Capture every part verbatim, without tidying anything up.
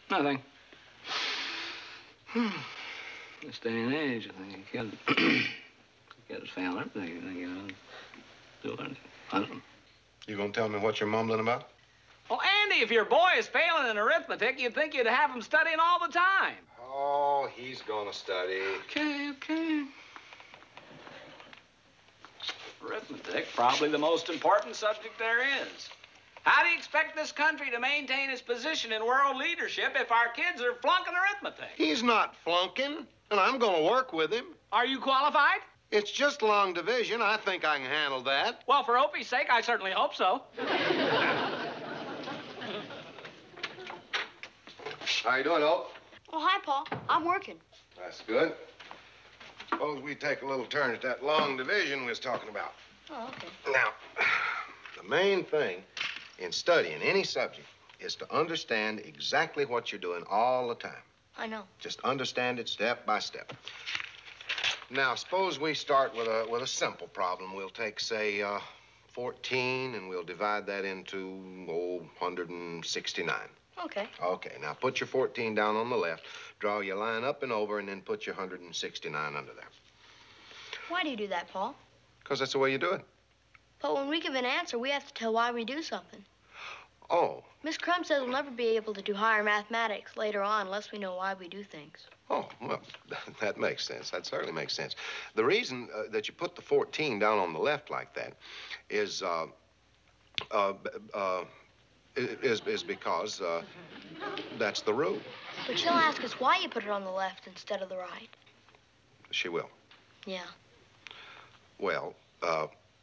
Nothing. This day and age, I think you kids, kids fail everything. You think you know, do anything. I don't know. You gonna tell me what you're mumbling about? Well, Andy, if your boy is failing in arithmetic, you'd think you'd have him studying all the time. Oh, he's gonna study. Okay, okay. Arithmetic, probably the most important subject there is. How do you expect this country to maintain its position in world leadership if our kids are flunking arithmetic? He's not flunking, and I'm gonna work with him. Are you qualified? It's just long division. I think I can handle that. Well, for Opie's sake, I certainly hope so. How you doing, Ope? Oh, hi, Paul. I'm working. That's good. Suppose we take a little turn at that long division we was talking about. Oh, okay. Now, the main thing in studying any subject is to understand exactly what you're doing all the time. I know. Just understand it step by step. Now, suppose we start with a with a simple problem. We'll take, say, uh, fourteen, and we'll divide that into, oh, one hundred sixty-nine. Okay. Okay, now put your fourteen down on the left, draw your line up and over, and then put your one hundred sixty-nine under there. Why do you do that, Paul? Because that's the way you do it. But when we give an answer, we have to tell why we do something. Oh. Ms Crump says we'll never be able to do higher mathematics later on unless we know why we do things. Oh, well, that makes sense. That certainly makes sense. The reason uh, that you put the fourteen down on the left like that is, uh, uh, uh, is, is because uh, that's the rule. But she'll ask us why you put it on the left instead of the right. She will. Yeah. Well, uh,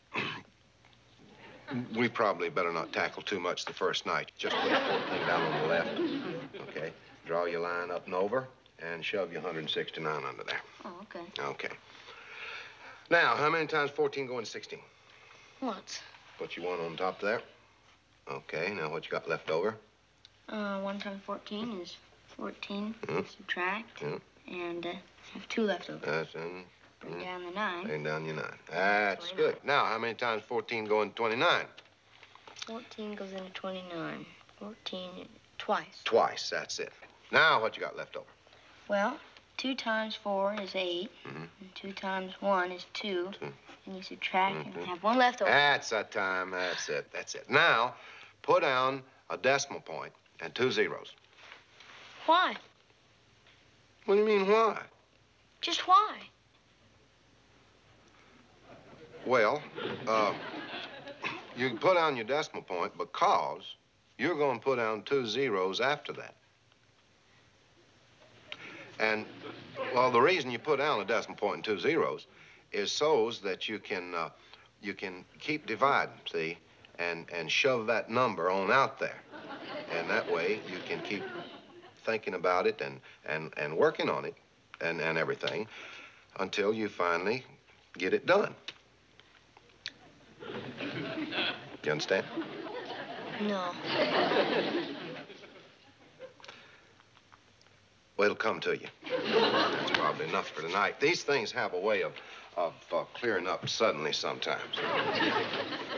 we probably better not tackle too much the first night. Just put the fourteen down on the left. Okay. Draw your line up and over and shove your one hundred sixty-nine under there. Oh, okay. Okay. Now, how many times fourteen go into sixteen? Once. Put your one on top there. Okay, now what you got left over? Uh, one times fourteen is fourteen. Mm. Subtract. Mm. And uh, have two left over. That's in. Bring down the nine. Bring down your nine. That's twenty-nine. good. Now, how many times fourteen go into twenty-nine? fourteen goes into twenty-nine. fourteen twice. Twice, that's it. Now, what you got left over? Well, two times four is eight. Mm-hmm. And two times one is two. Two. And you subtract Mm-hmm. and have one left over. That's that time. That's it. That's it. Now, put down a decimal point and two zeros. Why? What do you mean, why? Just why? Well, uh, you can put down your decimal point because you're going to put down two zeros after that. And, well, the reason you put down a decimal point and two zeros is so that you can, uh, you can keep dividing, see, and, and shove that number on out there. And that way you can keep thinking about it and, and, and working on it and, and everything until you finally get it done. You understand? No. Well, it'll come to you. That's probably enough for tonight. These things have a way of, of uh, clearing up suddenly sometimes.